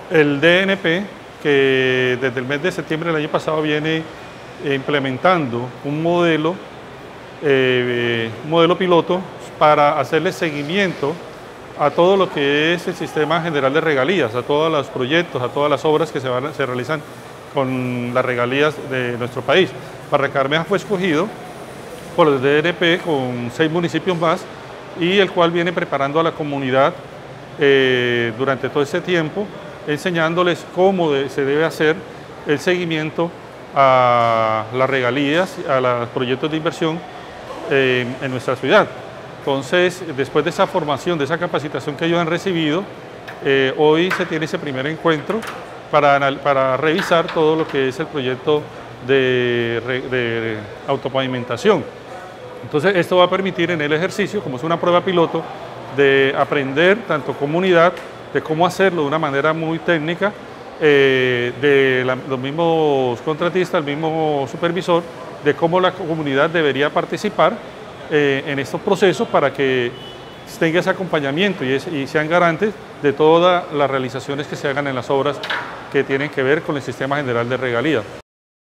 El DNP, que desde el mes de septiembre del año pasado viene implementando un modelo piloto para hacerle seguimiento a todo lo que es el sistema general de regalías, a todos los proyectos, a todas las obras que se realizan con las regalías de nuestro país. Barrancabermeja fue escogido por el DNP con 6 municipios más y el cual viene preparando a la comunidad durante todo este tiempo, enseñándoles cómo se debe hacer el seguimiento a las regalías, a los proyectos de inversión en nuestra ciudad. Entonces, después de esa formación, de esa capacitación que ellos han recibido, hoy se tiene ese primer encuentro para revisar todo lo que es el proyecto de autopavimentación. Entonces, esto va a permitir en el ejercicio, como es una prueba piloto, de aprender tanto comunidad, de cómo hacerlo de una manera muy técnica, los mismos contratistas, el mismo supervisor, de cómo la comunidad debería participar en estos procesos para que tenga ese acompañamiento y sean garantes de todas las realizaciones que se hagan en las obras que tienen que ver con el sistema general de regalías.